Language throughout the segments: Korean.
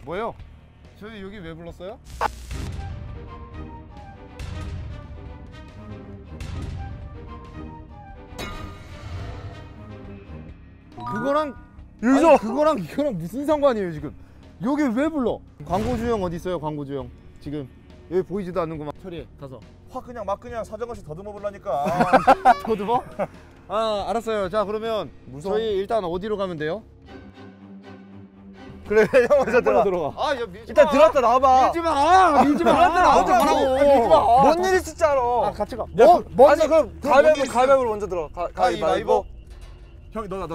뭐요? 저희 여기 왜 불렀어요? 그거랑 여기서 그거랑 이거랑 무슨 상관이에요 지금? 여기 왜 불러? 광고주형 어디 있어요? 광고주형 지금 여기 보이지도 않는구만. 처리해 가서. 확 그냥 막 그냥 사정없이 더듬어 보려니까. 더듬어? 아 알았어요. 자 그러면 무서워. 저희 일단 어디로 가면 돼요? 그래 형 먼저 들어가. 아, 야, 일단 들어왔다 나와봐. 밀지 마. 밀지 마. 들어왔다 나오자. 밀지 마. 뭔 일이 진짜 알아. 아, 같이 가. 아니 그럼 가위바위보 먼저 들어. 가위바위보. 형이 너나.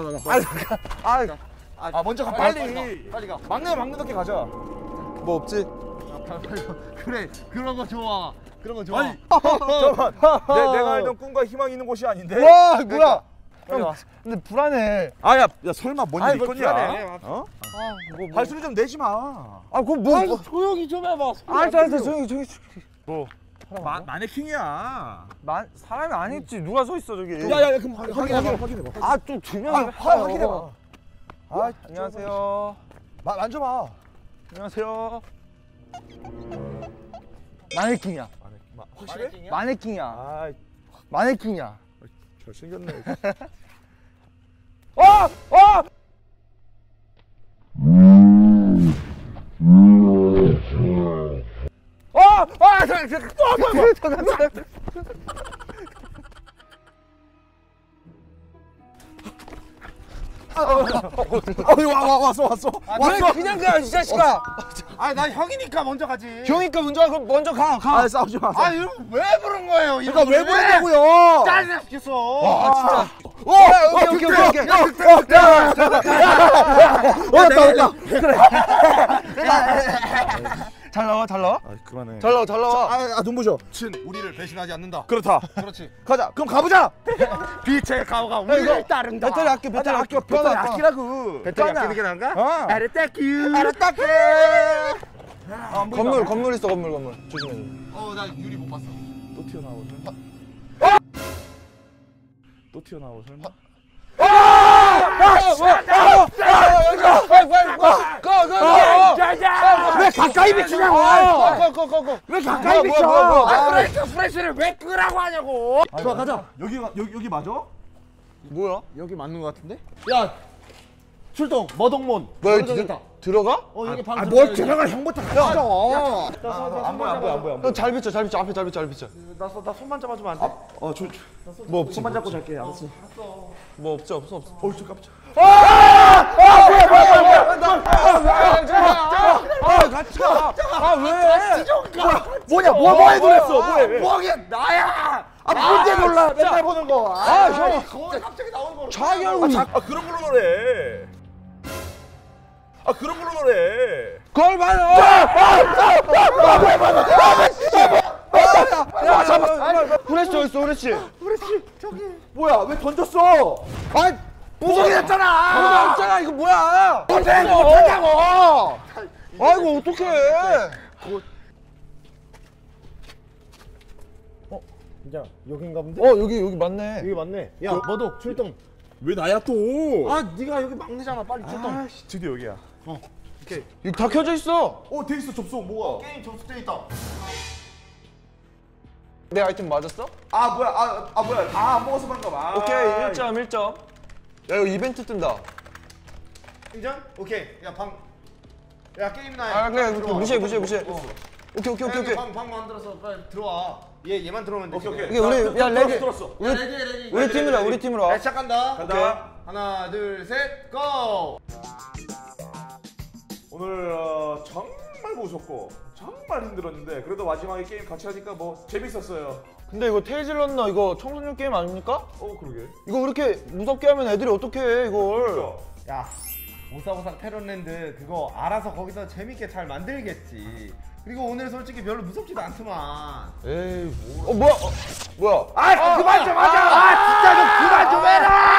아 먼저 가 빨리 가. 막내답게 가자. 뭐 없지? 그래. 그런 거 좋아. 그런 거 좋아. 아니 잠깐만. 내가 알던 꿈과 희망이 있는 곳이 아닌데. 와, 뭐야? 형, 근데 불안해. 아야 설마 뭔 일 뭘 있겠냐? 불안해. 어? 뭐. 발소리 좀 내지 마. 아, 그럼 뭐 조용히 좀 해봐. 알았어 조용히. 뭐? 마네킹이야. 사람이 아니지. 누가 서 있어 저기. 야야 그럼 확인해봐. 아 좀 조용히 확인해봐. 아 안녕하세요. 만져봐. 안녕하세요. 마네킹이야. 확실해? 마네킹이야. 아 마네킹이야. 잘생겼네. 왔어. 왜 그냥 가 이 자식아. 아, 나 형이니까 먼저 가지. 형이니까 먼저 가. 아 싸우지 마. 아, 이러면 왜 부른 거예요? 그러니까 왜 부르냐고요? 짜증나 죽겠어. 아 진짜. 오케이. 잘 나와. 아 그만해. 잘 나와. 아 눈부셔. 친 우리를 배신하지 않는다. 그렇다. 그렇지. 가자. 그럼 가보자. 빛의 가오가 우리를 따른다. 배터리 아껴. 배터리 아끼라고. 배터리 아끼는 게 나은가? 어. 아르따큐. 건물 있어 건물. 조심해. 나 유리 못 봤어. 또 튀어나오고 설마. 또 튀어나오고 설마. 왜 가까이 비추냐고? 왜 가까이 비춰? 프레쉬를 왜 끄라고 하냐고? 좋아 가자. 여기 맞아? 뭐야? 여기 맞는 거 같은데? 야, 출동 머동몬. 뭐야 여기 들어가? 여기 방. 뭘 들어가 형부터 가자. 안 보여. 형 잘 비춰. 앞에 잘 비춰. 나 손만 잡아주면 안 돼? 뭐 없지. 손만 잡고 잘게. 알았어. 뭐 없지. 어이 깜짝. 같이 가. 아 왜? 뭐냐? 뭐에 놀랬어? 뭐해? 뭐야 나야. 뭔데 놀라? 맨날 보는 거. 형. 거울 갑자기 나오는 거. 자기 그런 걸로 노래. 그런 걸로 노래. 걸 봐요. 야 잡아. 후레쉬 저기 있어 후레쉬. 뭐야? 왜 던졌어? 아이 부서게 됐잖아. 없잖아 이거 뭐야? 못하냐고. 아이고 어떡해. 진짜 여긴가 본데? 여기 맞네. 여기 맞네. 야, 너도 출동. 왜 나야 또? 네가 여기 막내잖아. 빨리 출동. 드디어 여기야. 오케이. 여기 다 켜져 있어. 돼 있어 접속 뭐가? 게임 접속돼 있다. 내 아이템 맞았어? 뭐야? 안 먹어서 그런가 봐. 오케이 1점. 야 이거 이벤트 뜬다. 인정? 오케이. 야 게임 나야. 그래 무시해. 오케이. 방 만들어서 빨리 들어와. 얘만 들어오면 돼. 오케이. 우리 야 레디. 들었어. 레디. 우리 팀으로 와. 시작한다. 간다. 하나, 둘, 셋, 고! 오늘 정말 무섭고 정말 힘들었는데 그래도 마지막에 게임 같이 하니까 뭐 재밌었어요. 근데 이거 테이즐 런너 이거 청소년 게임 아닙니까? 그러게. 이거 이렇게 무섭게 하면 애들이 어떻게 해 이걸. 야, 오사오사 테론랜드 그거 알아서 거기서 재밌게 잘 만들겠지. 그리고 오늘 솔직히 별로 무섭지도 않더만. 에이 뭐야? 그만 좀 하자! 진짜 좀 그만 좀 해라!